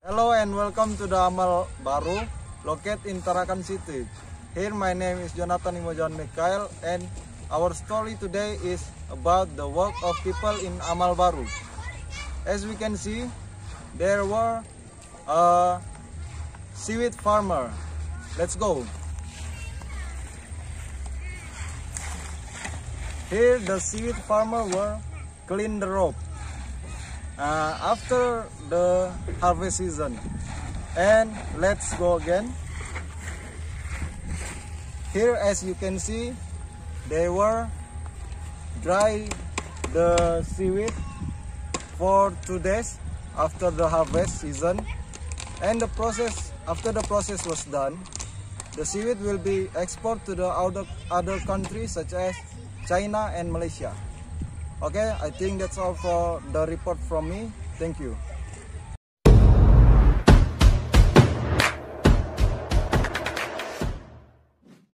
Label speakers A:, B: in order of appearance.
A: Hello and welcome to the Amal Baru, located in Tarakan City. Here my name is Jonathan Imojan Mikhail, and our story today is about the work of people in Amal Baru. As we can see, there were a seaweed farmer. Let's go. Here the seaweed farmer were clean the rope after the harvest season. And let's go again. Here, as you can see, they were dry the seaweed for 2 days after the harvest season. And the process, after the process was done, the seaweed will be exported to the other countries such as China and Malaysia. Okay, I think that's all for the report from me. Thank you.